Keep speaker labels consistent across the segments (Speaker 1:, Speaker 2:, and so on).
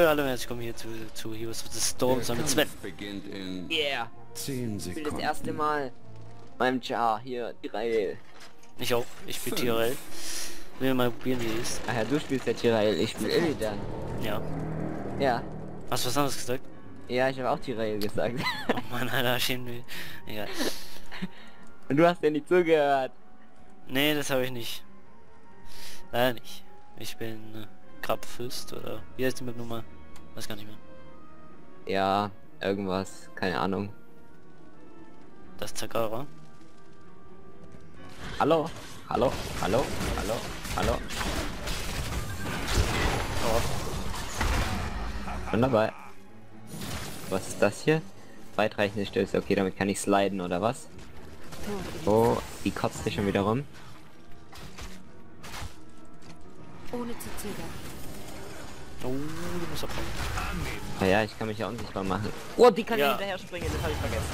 Speaker 1: hallo, herzlich willkommen hier zu Heroes of the Storm, so mit Sven.
Speaker 2: Beginnt in
Speaker 3: Yeah!
Speaker 2: 10
Speaker 3: Ich spiele
Speaker 2: Sekunden.
Speaker 3: das erste Mal beim Jar hier, Tirael.
Speaker 1: Ich auch, ich spiele Tyrell. Will mal probieren, wie es ist.
Speaker 3: Ach ja, du spielst ja Tirael, ich spiele Illidan.
Speaker 1: Ja.
Speaker 3: Ja.
Speaker 1: Hast du was anderes gesagt?
Speaker 3: Ja, ich habe auch Tirael gesagt.
Speaker 1: Oh Mann, Alter, schäm mich. Egal.
Speaker 3: Und du hast ja nicht zugehört.
Speaker 1: Nee, das habe ich nicht. Leider nicht. Ich bin Grabfürst oder wie heißt die mit Nummer? Weiß gar nicht mehr.
Speaker 3: Ja, irgendwas, keine Ahnung.
Speaker 1: Das ist Takara.
Speaker 3: Hallo? Hallo? Hallo? Hallo? Hallo?
Speaker 1: Oh,
Speaker 3: Bin dabei. Was ist das hier? Weitreichende Stöße, okay, damit kann ich sliden oder was? Oh, die kotzt sich schon wieder rum.
Speaker 4: Ohne zu zögern.
Speaker 1: oh, du musst abhauen.
Speaker 3: Naja, ich kann mich ja unsichtbar machen. Oh, die kann
Speaker 1: Ja.
Speaker 3: ja hinterher springen, das habe ich vergessen.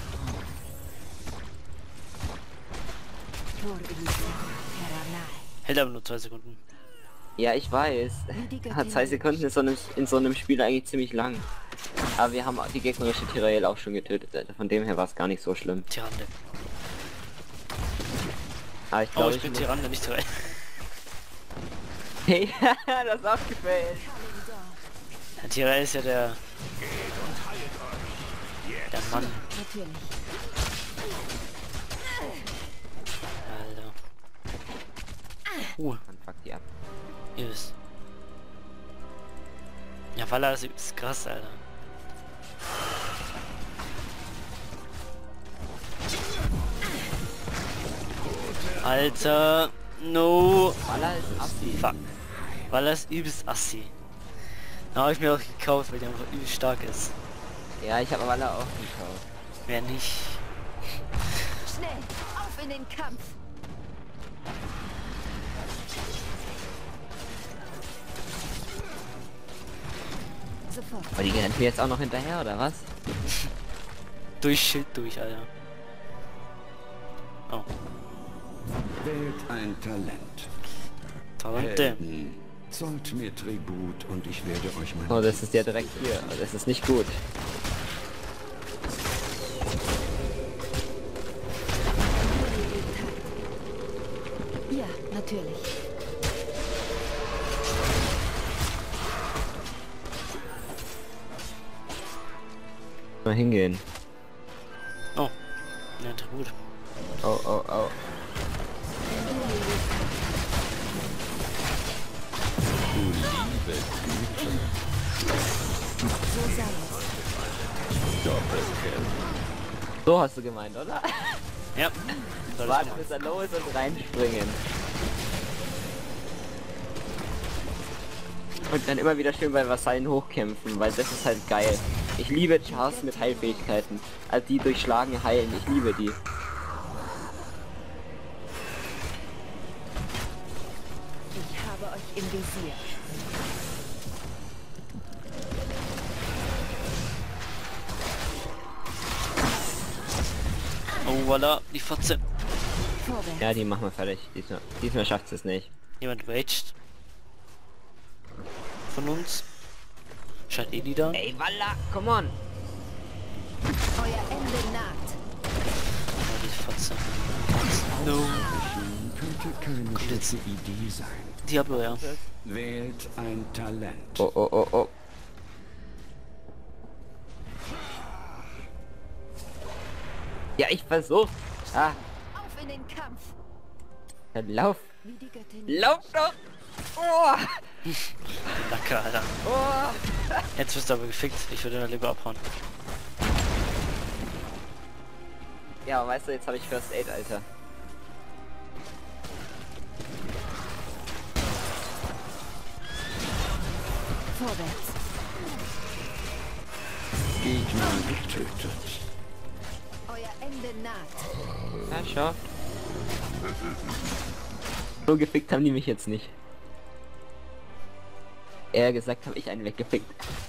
Speaker 4: Tor Illusion. Terra nahe.
Speaker 1: Hält aber nur 2 Sekunden.
Speaker 3: Ja, ich weiß.
Speaker 4: Göttin
Speaker 3: 2 Sekunden ist in so einem Spiel eigentlich ziemlich lang. Aber wir haben die gegnerische Tirael auch schon getötet. Also von dem her war es gar nicht so schlimm.
Speaker 1: Tyrande.
Speaker 3: Aber ich
Speaker 1: Oh,
Speaker 3: glaube,
Speaker 1: ich bin Tyrande, nicht Tyrell.
Speaker 3: Hey, das ist aufgefällt.
Speaker 1: Der Tyrell ist ja der Mann.
Speaker 4: Natürlich.
Speaker 1: Alter.
Speaker 3: Man fuck die ab.
Speaker 1: Ihr wisst. Ja, Walla ist krass, Alter. Alter, no.
Speaker 3: Walla ist Assi.
Speaker 1: Fuck. Walla ist übelst assi. Da habe ich mir auch gekauft, weil der einfach übelst stark ist.
Speaker 3: Ja, ich habe Walla auch gekauft.
Speaker 1: Wer nicht?
Speaker 4: Schnell, auf in den Kampf. Sofort.
Speaker 3: Aber die rennt mir jetzt auch noch hinterher, oder was?
Speaker 1: Durch Schild durch, Alter. Oh,
Speaker 2: Wählt ein Talent.
Speaker 1: Talente.
Speaker 2: Helden. Zollt mir Tribut und ich werde euch mein...
Speaker 3: Oh, das ist ja direkt hier. Das ist nicht gut.
Speaker 4: Ja, natürlich.
Speaker 3: Mal hingehen.
Speaker 1: Oh, ja, gut.
Speaker 3: Oh, oh, oh.
Speaker 2: Du liebe Güte.
Speaker 4: So sei es.
Speaker 2: Doppelkill.
Speaker 3: So hast du gemeint, oder?
Speaker 1: Ja. Soll ich
Speaker 3: Warten,
Speaker 1: machen.
Speaker 3: bis er low ist und reinspringen. Und dann immer wieder schön bei Vasallen hochkämpfen, weil das ist halt geil. Ich liebe Chars mit Heilfähigkeiten. Also die durchschlagen heilen, ich liebe die.
Speaker 4: Ich habe euch im Visier.
Speaker 1: Oh, Walla, die Fotze.
Speaker 4: Vorwärts.
Speaker 3: Ja, die machen wir fertig. Diesmal schafft es nicht.
Speaker 1: Jemand raged. Von uns. Scheint Illidan.
Speaker 3: Ey, Walla, come on!
Speaker 4: Euer Ende naht.
Speaker 1: Oh, die Fotze. No.
Speaker 2: Könnte keine schlechte Idee sein.
Speaker 1: Diablo, ja.
Speaker 2: Wählt ein Talent.
Speaker 3: Oh, oh, oh, oh. Ja, ich versuch. Ah,
Speaker 4: Auf in den Kampf.
Speaker 3: dann lauf.
Speaker 4: Wie die Göttin.
Speaker 3: Lauf doch! Oh!
Speaker 1: Danke, Alter.
Speaker 3: Oh!
Speaker 1: Jetzt wirst du aber gefickt. Ich würde dann lieber abhauen.
Speaker 3: Ja, weißt du, jetzt habe ich First Aid, Alter.
Speaker 4: Vorwärts.
Speaker 2: Gegner getötet.
Speaker 4: Euer Ende naht.
Speaker 3: Ja, schau. So gefickt haben die mich jetzt nicht. Eher gesagt habe ich einen weggefickt.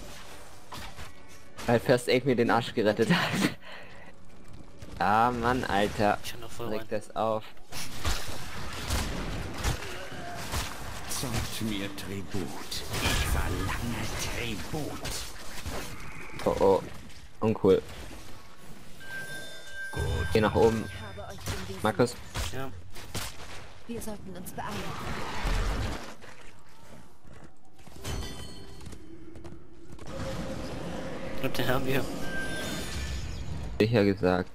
Speaker 3: Weil First Aid mir den Arsch gerettet hat. Ah, Mann, Alter.
Speaker 1: Ich hab noch voll rein.
Speaker 3: Regt das auf.
Speaker 2: Zollt mir Tribut. Ich verlange Tribut.
Speaker 3: Oh oh. Uncool. Geh nach oben.
Speaker 4: Ich habe euch den Weg.
Speaker 3: Markus.
Speaker 1: Ja.
Speaker 4: Wir sollten uns beeilen.
Speaker 1: Und den haben wir.
Speaker 3: Sicher gesagt.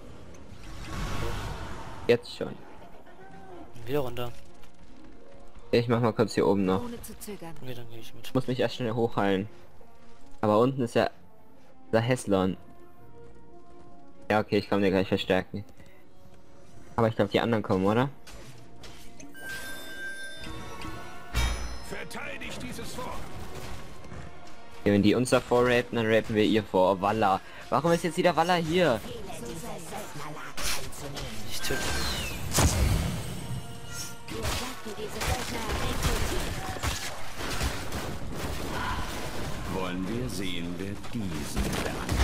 Speaker 3: Jetzt schon.
Speaker 1: Wieder runter.
Speaker 3: Ich mach mal kurz hier oben noch.
Speaker 4: Ohne zu zögern.
Speaker 1: Okay, dann gehe ich mit.
Speaker 3: Ich muss mich erst schnell hochheilen. Aber unten ist ja der Heslon. Ja, okay, ich kann dir gleich verstärken. Aber ich glaube, die anderen kommen, oder?
Speaker 2: Verteidigt dieses Fort.
Speaker 3: Ja, wenn die uns davor rapen, dann rapen wir ihr vor. Oh, Walla. Warum ist jetzt wieder Walla hier?
Speaker 1: Ich töte.
Speaker 2: Wollen wir sehen, wer diesen beantwortet.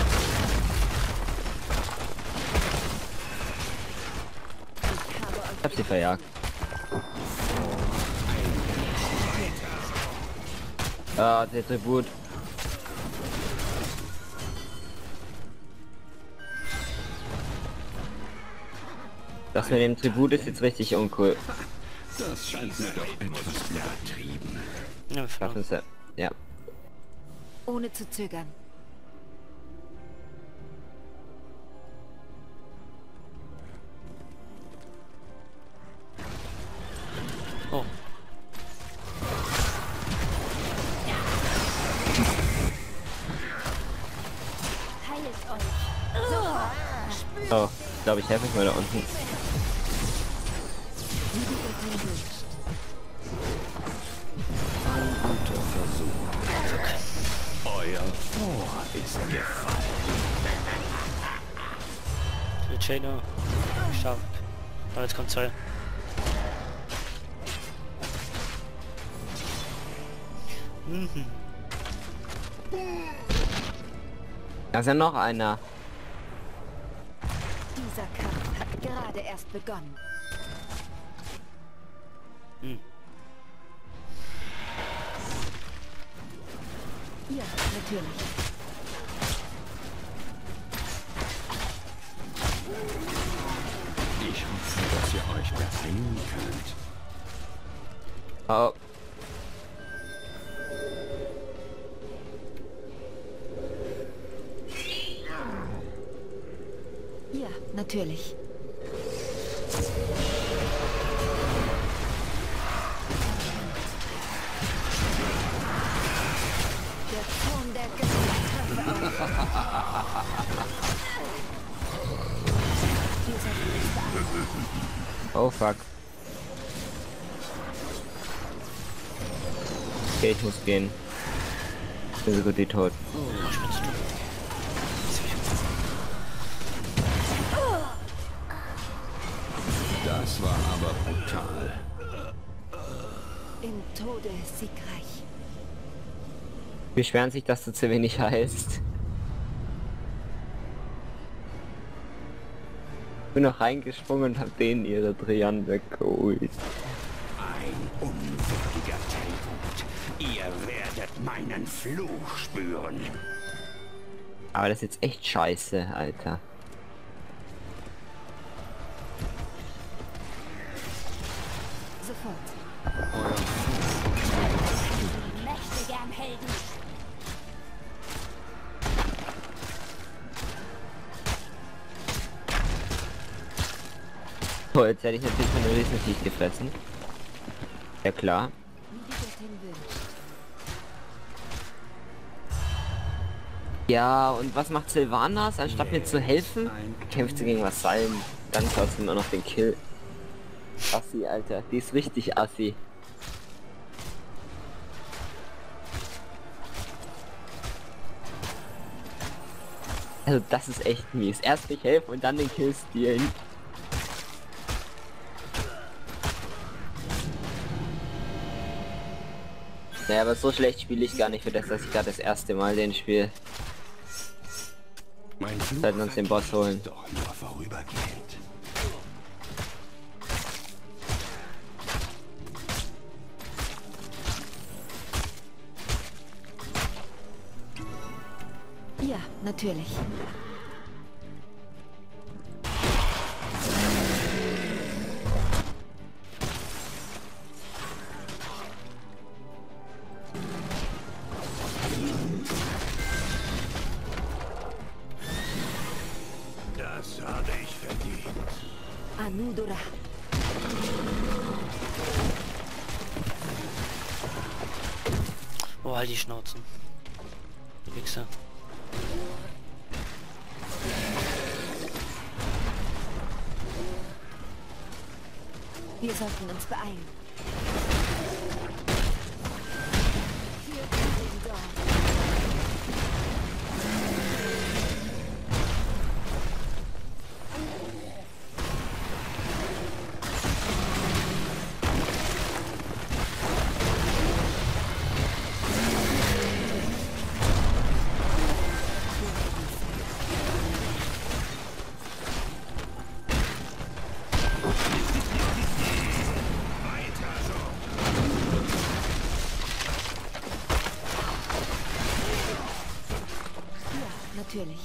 Speaker 3: Ich hab sie verjagt. Ah, der Tribut. Das mit dem Tribut ist jetzt richtig uncool.
Speaker 2: Das scheint mir doch etwas übertrieben.
Speaker 1: Ja, wir
Speaker 3: Das
Speaker 1: verloren.
Speaker 3: ist ja.
Speaker 4: Ohne zu zögern.
Speaker 1: Oh.
Speaker 4: Heilt euch. Sofort.
Speaker 3: Oh, ich glaube, ich helfe euch mal da unten.
Speaker 4: Wie die Göttin wünscht.
Speaker 2: Ein guter Versuch. Euer Fort ist gefallen.
Speaker 1: Der Chainer. Stark. Aber jetzt kommt 2. Mhm.
Speaker 3: Da ist ja noch einer.
Speaker 4: Dieser Kampf hat gerade erst begonnen.
Speaker 1: Hm.
Speaker 4: Ja, natürlich.
Speaker 2: Ich hoffe, dass ihr euch besinnen könnt.
Speaker 3: Oh.
Speaker 4: Ja, natürlich. Der Turm der Götter treffe euch. Wir sollten uns beeilen.
Speaker 3: Oh fuck. Okay, ich muss gehen. Ich bin so gut wie tot.
Speaker 1: Spinnst du?
Speaker 2: Das war aber brutal.
Speaker 4: Im Tode siegreich.
Speaker 3: Beschweren sich, dass du zu wenig heißt. Bin noch reingesprungen und hab denen ihre Trian weggeholt.
Speaker 2: Ein unwürdiger Tribut. Ihr werdet meinen Fluch spüren.
Speaker 3: Aber das ist jetzt echt scheiße, Alter.
Speaker 4: Sofort.
Speaker 5: Möchte gern Helden.
Speaker 3: So, jetzt hätte ich natürlich von der Riesenviech gefressen. Ja klar.
Speaker 4: Wie die Göttin wünscht.
Speaker 3: Ja, und was macht Sylvanas? Anstatt mir zu helfen, kämpft sie gegen Vasallen. Dann schaut sie immer noch den Kill. Assi, Alter. Die ist richtig assi. Also das ist echt mies. Erst nicht helfen und dann den Kill stealen. Naja, aber so schlecht spiele ich gar nicht für das, dass ich gerade das erste Mal den Spiel.
Speaker 2: Mein Fluch
Speaker 3: Sollten uns den Boss holen.
Speaker 2: doch nur vorübergehend.
Speaker 4: natürlich.
Speaker 2: Das habe ich verdient.
Speaker 4: Anudora.
Speaker 1: Oh, halt die Schnauzen. Du Wichser.
Speaker 4: Wir sollten uns beeilen. Natürlich.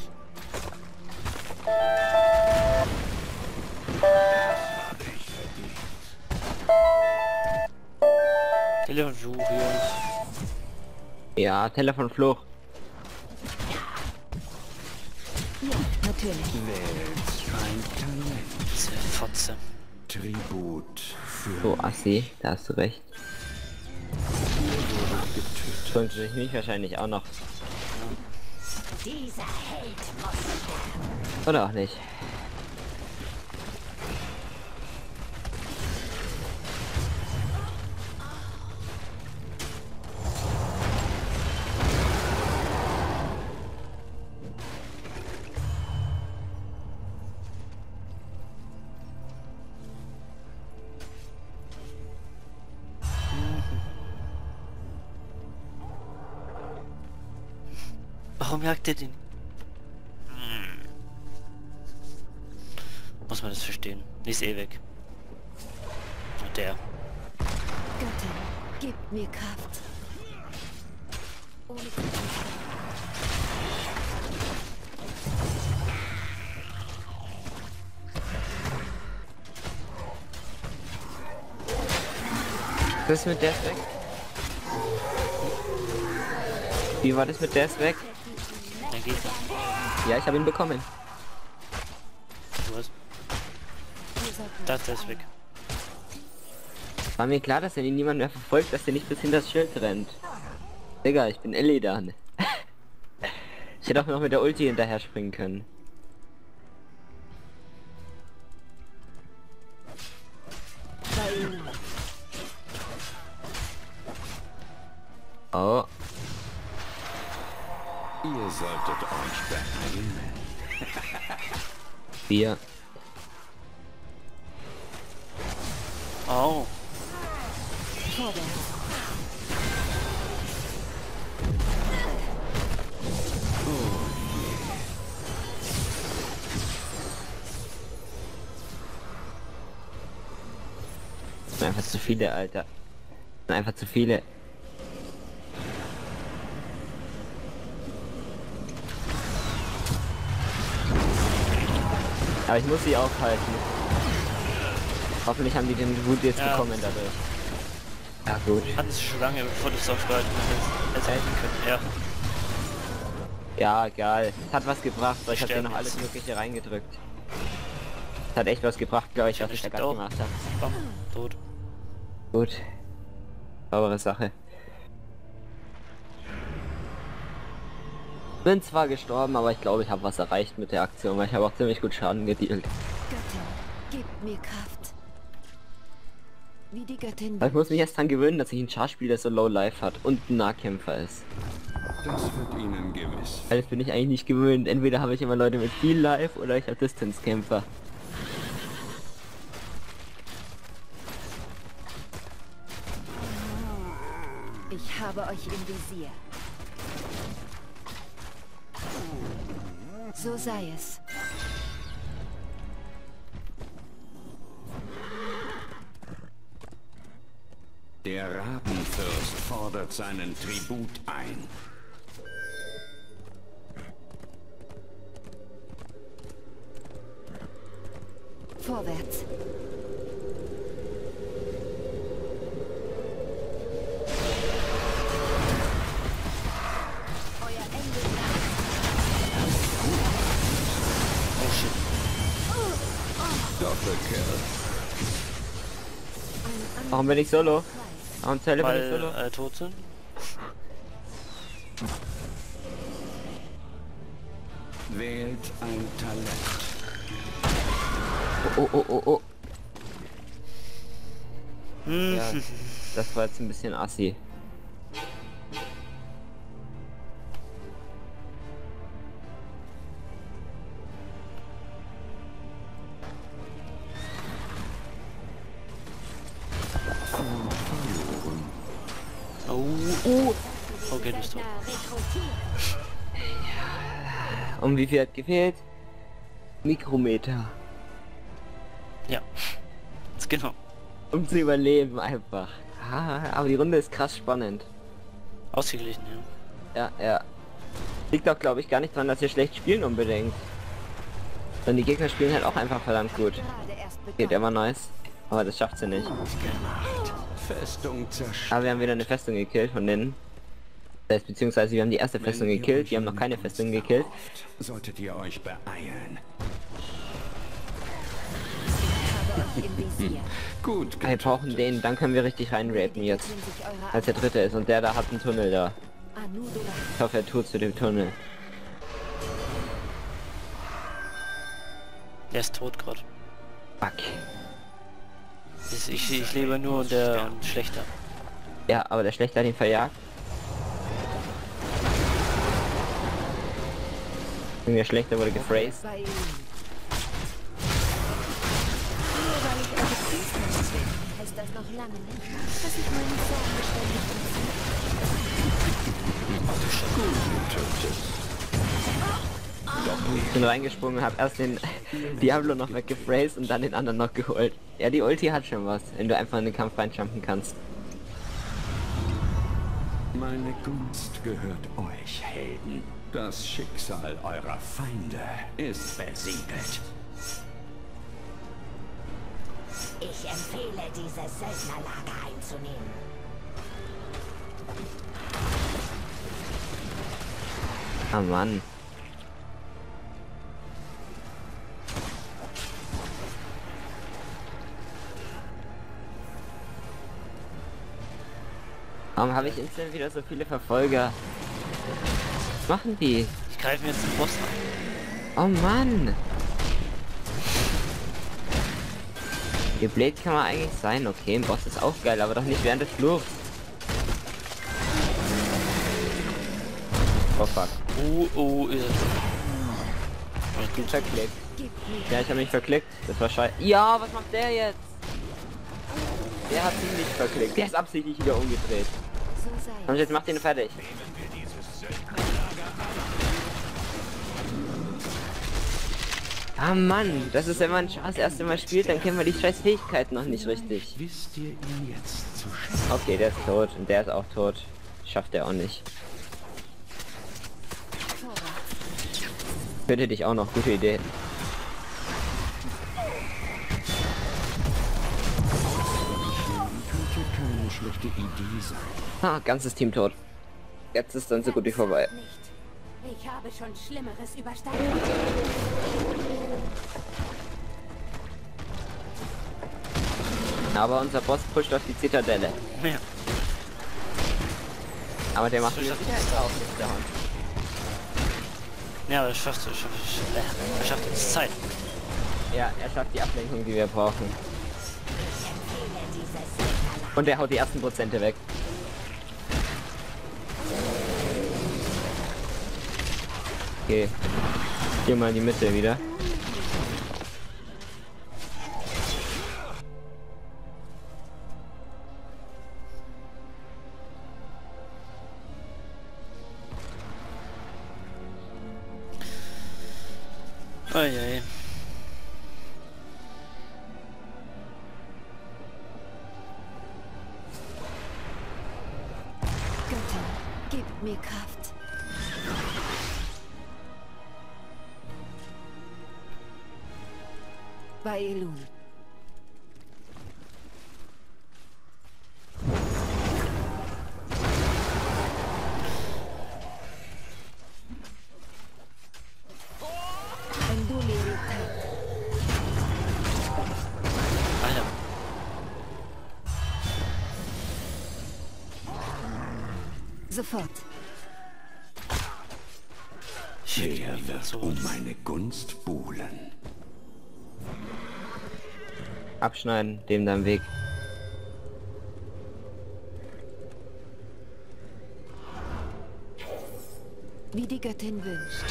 Speaker 1: Telefonfluch hier.
Speaker 3: Ja, Telefonfluch.
Speaker 4: Ja, natürlich.
Speaker 2: Wählt ein Talent.
Speaker 1: Diese Fotze.
Speaker 2: Tribut für
Speaker 3: So, Assi, da hast du recht.
Speaker 2: getötet.
Speaker 3: Könnte ich mich wahrscheinlich auch noch.
Speaker 4: Dieser Held muss
Speaker 3: Oder auch nicht.
Speaker 1: Warum jagt er den? Muss man das verstehen. Die ist eh weg. Und der.
Speaker 4: Göttin, gib mir Kraft. Ohne
Speaker 3: Das mit der ist weg? Wie war das mit der ist weg?
Speaker 1: Dann geht
Speaker 3: Ja, ich habe ihn bekommen.
Speaker 1: du was?
Speaker 4: wir sollten
Speaker 1: Das ist weg.
Speaker 3: War mir klar, dass er ihn niemand mehr verfolgt, dass er nicht bis hinter das Schild rennt. Digga, ich bin Illidan. Ich hätte auch noch mit der Ulti hinterher springen können. Oh,
Speaker 2: Ihr solltet euch beeilen.
Speaker 3: 4.
Speaker 1: Oh.
Speaker 4: vorwärts.
Speaker 3: Das sind einfach zu viele, Alter. Das sind einfach zu viele. Aber ich muss sie aufhalten. Hoffentlich haben die den Wut jetzt
Speaker 1: Ja.
Speaker 3: bekommen dadurch. Ja gut.
Speaker 1: Hatten sie schon lange, bevor du es aufgehalten hast. Hätte helfen können. Ja.
Speaker 3: Ja, egal. Es hat was gebracht, weil ich habe dir
Speaker 1: Sterben
Speaker 3: noch alles
Speaker 1: jetzt.
Speaker 3: Mögliche reingedrückt. Es hat echt was gebracht, glaube ich, was ich da gerade
Speaker 1: auch.
Speaker 3: gemacht habe.
Speaker 1: Bam. Tot.
Speaker 3: Gut. Saubere Sache. Bin zwar gestorben, aber ich glaube, ich habe was erreicht mit der Aktion, weil ich habe auch ziemlich gut Schaden gedealt.
Speaker 4: Göttin, gib mir Kraft. Wie die Göttin.
Speaker 3: Aber ich muss mich erst dran gewöhnen, dass ich einen Char spiele, der so low life hat und ein Nahkämpfer ist.
Speaker 2: Das wird ihnen gewiss.
Speaker 3: Weil das bin ich eigentlich nicht gewöhnt. Entweder habe ich immer Leute mit viel Life oder ich habe Distance-Kämpfer.
Speaker 4: Ich habe euch im Visier. So sei es.
Speaker 2: Der Rabenfürst fordert seinen Tribut ein.
Speaker 4: Vorwärts. Euer Ende naht.
Speaker 1: Oh shit.
Speaker 3: Warum bin ich solo? Warum Zelle bin ich
Speaker 1: Weil
Speaker 3: solo?
Speaker 1: tot sind?
Speaker 2: Wählt ein Talent.
Speaker 3: Oh, oh, oh, oh.
Speaker 1: Hm.
Speaker 3: Ja, das war jetzt ein bisschen assi.
Speaker 1: Oh. Okay, du bist tot.
Speaker 3: Und wie viel hat gefehlt? Mikrometer.
Speaker 1: Ja. Jetzt genau.
Speaker 3: Um zu überleben einfach. Ah, aber die Runde ist krass spannend.
Speaker 1: Ausgeglichen, ja.
Speaker 3: Ja, ja. Liegt auch, glaube ich, gar nicht dran, dass wir schlecht spielen unbedingt. Sondern die Gegner spielen halt auch einfach verdammt gut.
Speaker 4: Gerade erst
Speaker 3: Geht
Speaker 4: begonnen.
Speaker 3: immer nice. Aber das schafft sie nicht.
Speaker 2: Festung zerstört.
Speaker 3: Aber wir haben wieder eine Festung gekillt von denen. Das heißt, beziehungsweise wir haben die erste Festung
Speaker 2: Wenn ihr
Speaker 3: gekillt,
Speaker 2: euch
Speaker 3: die haben noch
Speaker 2: in
Speaker 3: keine
Speaker 2: Kunst
Speaker 3: Festung gekillt.
Speaker 2: verhofft, solltet ihr euch beeilen.
Speaker 4: Habe euch im Visier.
Speaker 2: Gut,
Speaker 3: Wir brauchen den, dann können wir richtig reinrapen jetzt. Als der dritte ist und der da hat einen Tunnel da. Ich hoffe, er tut zu dem Tunnel.
Speaker 1: Der ist tot gerade.
Speaker 3: Fuck.
Speaker 1: Ich lebe nur und der und schlechter.
Speaker 3: Ja, aber der Schlechter hat ihn verjagt. Und der Schlechter wurde gefräst.
Speaker 4: Bei ihm. Nur weil ich eure Priesterin bin, heißt das noch lange nicht, dass ich meine Sorgen beständig
Speaker 3: Ich bin reingesprungen, hab erst den Diablo noch weggefräst und dann den anderen noch geholt. Ja, die Ulti hat schon was, wenn du einfach in den Kampf reinjumpen kannst.
Speaker 2: meine Gunst gehört euch, Helden. Das Schicksal eurer Feinde ist besiegelt.
Speaker 5: Ich empfehle, dieses Söldnerlager einzunehmen.
Speaker 3: Ah Mann. Warum habe ich instant wieder so viele Verfolger? Was machen die?
Speaker 1: Ich greife mir jetzt den Boss an.
Speaker 3: Oh Mann! Wie blöd kann man eigentlich sein? Okay, ein Boss ist auch geil, aber doch nicht während des Fluchs. Oh fuck.
Speaker 1: Oh, ist
Speaker 3: Ich verklickt. Ja, ich habe mich verklickt. Das war scheiße. Ja, was macht der jetzt? Der hat ihn nicht verklickt. Der ist absichtlich wieder umgedreht.
Speaker 4: So sei
Speaker 3: Und jetzt macht ihn fertig. Ah Mann, das ist, wenn man das erste Mal spielt, dann kennen wir die scheiß Fähigkeiten noch nicht richtig.
Speaker 2: Wisst ihr ihn jetzt zu schätzen?
Speaker 3: Okay, der ist tot und der ist auch tot. Schafft er auch nicht. Töte dich auch noch, gute Idee.
Speaker 2: Könnte keine schlechte Idee sein.
Speaker 3: Ah, ganzes Team tot. Jetzt ist dann so gut wie vorbei.
Speaker 5: Nicht. Ich habe schon Schlimmeres überstanden.
Speaker 3: Aber unser Boss pusht auf die Zitadelle.
Speaker 1: Ja.
Speaker 3: Aber der macht
Speaker 1: So
Speaker 3: mir
Speaker 1: schafft
Speaker 3: Sicherheit auch nicht down.
Speaker 1: Ja, aber er schafft jetzt Zeit.
Speaker 3: Ja, er schafft die Ablenkung, die wir brauchen. Und er haut die ersten Prozente weg. Okay. Hier mal in die Mitte wieder.
Speaker 1: Eieiei.
Speaker 4: Götter, gebt mir Kraft. Bei Elun.
Speaker 1: Alter.
Speaker 4: Sofort.
Speaker 2: Wer wird um meine Gunst buhlen?
Speaker 3: Abschneiden, dem dein Weg.
Speaker 4: Wie die Göttin wünscht.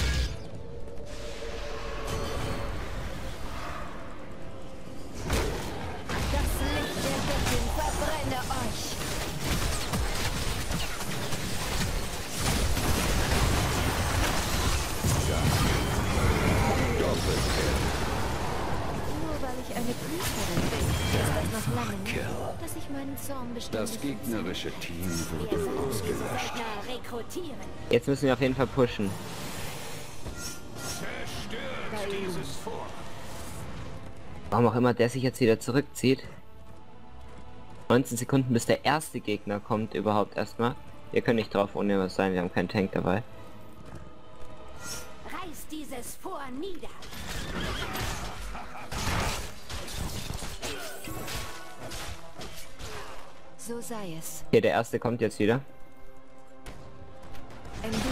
Speaker 4: Das Licht der Göttin verbrenne euch. Nur weil ich eine Priesterin bin, ist das noch lange nicht, dass ich meinen Zorn bestimmt.
Speaker 2: Das gegnerische Team wurde
Speaker 5: Wir sollten diese
Speaker 2: ausgelöscht.
Speaker 5: Söldner rekrutieren.
Speaker 3: Jetzt müssen wir auf jeden Fall pushen. Warum auch immer der sich jetzt wieder zurückzieht. 19 Sekunden bis der erste Gegner kommt überhaupt erstmal. Wir können nicht drauf ohne was sein, wir haben keinen Tank dabei.
Speaker 5: Reiß dieses Fort nieder.
Speaker 4: So sei es.
Speaker 3: Hier, der erste kommt jetzt wieder.
Speaker 4: Endulio.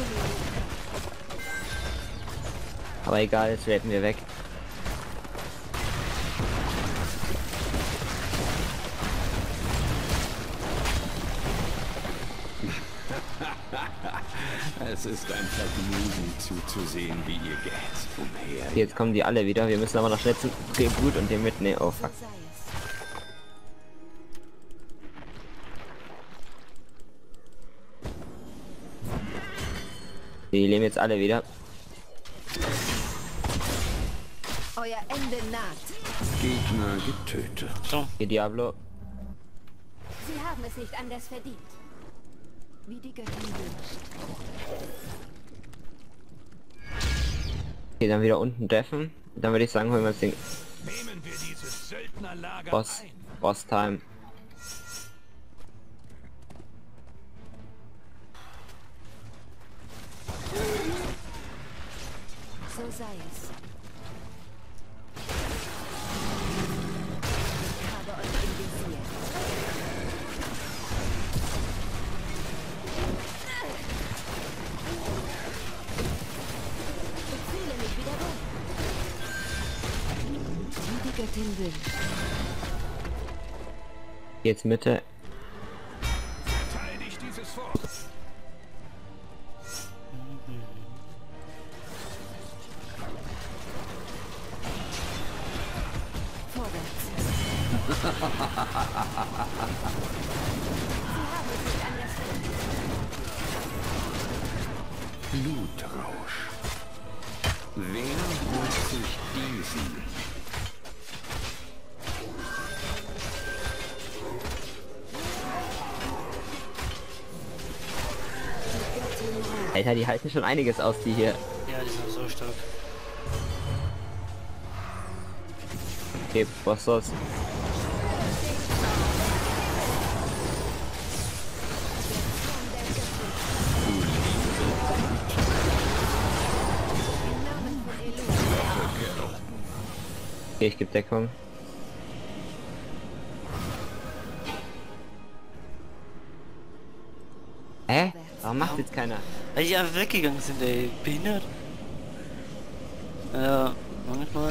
Speaker 3: Aber egal, jetzt raten wir weg.
Speaker 2: Es ist ein Vergnügen zuzusehen, wie ihr gehetzt umher.
Speaker 3: Jetzt kommen die alle wieder. Wir müssen aber noch schnell zum Tribut und den mitnehmen. Oh fuck.
Speaker 4: So sei es.
Speaker 3: Die leben jetzt alle wieder.
Speaker 4: Euer Ende naht.
Speaker 2: Gegner getötet.
Speaker 1: So.
Speaker 3: Hier Diablo.
Speaker 5: Sie haben es nicht anders verdient.
Speaker 4: Wie die Göttin wünscht.
Speaker 3: Hier dann wieder unten deffen. Dann würde ich sagen, holen wir uns den
Speaker 6: Nehmen wir dieses Söldnerlager
Speaker 3: Boss.
Speaker 6: ein.
Speaker 3: Boss Time.
Speaker 4: So sei es. Ich habe euch im Visier.
Speaker 5: Ich fühle mich wieder wohl.
Speaker 4: Wie die Göttin wünscht.
Speaker 3: Jetzt Mitte.
Speaker 6: Verteidigt dieses Fort.
Speaker 4: Vorwärts.
Speaker 5: Sie haben es nicht anders verdient.
Speaker 2: Blutrausch. Wer holt sich diesen?
Speaker 3: Alter, die halten schon einiges aus, die hier.
Speaker 1: Ja, die sind so stark.
Speaker 3: Okay, Bossos. Okay, ich gebe Deckung. Hä? Warum macht jetzt keiner?
Speaker 1: Weil die einfach weggegangen sind, ey. Behindert. Ja, manchmal.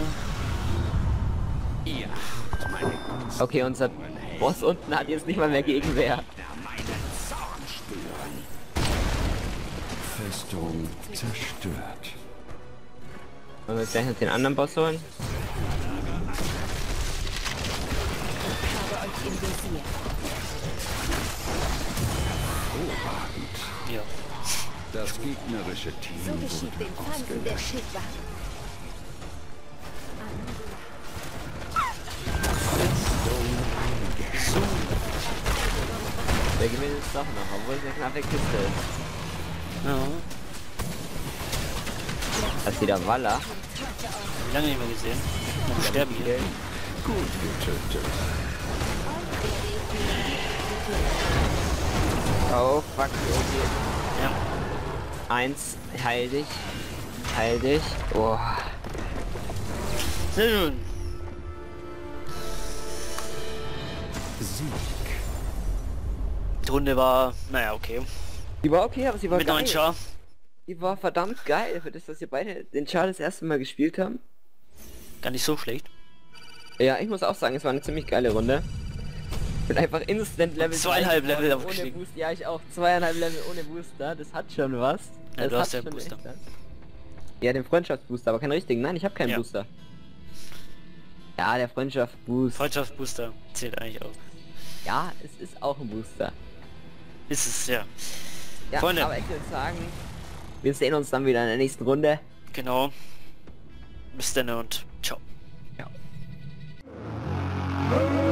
Speaker 2: Ihr habt meine Gunst.
Speaker 3: Okay, unser Boss unten hat jetzt nicht mal mehr Gegenwehr.
Speaker 2: Meinen Zorn spüren. Festung zerstört.
Speaker 3: Wollen wir jetzt gleich noch den anderen Boss holen?
Speaker 4: Ich habe euch im Visier.
Speaker 1: Ja.
Speaker 2: Das gegnerische Team
Speaker 4: So geschieht
Speaker 2: wurde
Speaker 4: den Feinden der Schildwacht.
Speaker 3: Der gewinnt es doch noch, obwohl es eine knappe Kiste ist.
Speaker 1: Ja.
Speaker 3: Das ist wieder Walla.
Speaker 1: Wie lange nicht mehr gesehen. sterben hier.
Speaker 2: Gut getötet.
Speaker 3: Oh, fuck, okay.
Speaker 1: Ja.
Speaker 3: 1, heil dich. Heil dich. Oh.
Speaker 1: Sehr schön.
Speaker 2: Sieg.
Speaker 1: Die Runde war, naja, okay.
Speaker 3: Die war okay, aber sie war
Speaker 1: Mit
Speaker 3: geil.
Speaker 1: 9 Char.
Speaker 3: Die war verdammt geil, für das, dass wir beide den Char das erste Mal gespielt haben.
Speaker 1: Gar nicht so schlecht.
Speaker 3: Ja, ich muss auch sagen, es war eine ziemlich geile Runde. Bin einfach instant Level
Speaker 1: 2,5 Level
Speaker 3: ohne
Speaker 1: aufgestiegen.
Speaker 3: Boost. Ja, ich auch. 2,5 Level ohne Booster. Das hat schon was.
Speaker 1: Ja,
Speaker 3: Das
Speaker 1: du
Speaker 3: hat
Speaker 1: hast ja
Speaker 3: schon
Speaker 1: Booster.
Speaker 3: echt was. Ja, den Freundschaftsbooster, aber keinen richtigen. Nein, ich habe keinen
Speaker 1: Ja.
Speaker 3: Booster. Ja, der Freundschaftsboost.
Speaker 1: Freundschaftsbooster zählt eigentlich auch.
Speaker 3: Ja, es ist auch ein Booster.
Speaker 1: Ist es, ja.
Speaker 3: Ja,
Speaker 1: Freunde.
Speaker 3: aber ich würde sagen, wir sehen uns dann wieder in der nächsten Runde.
Speaker 1: Genau. Bis dann und ciao.
Speaker 3: Ciao.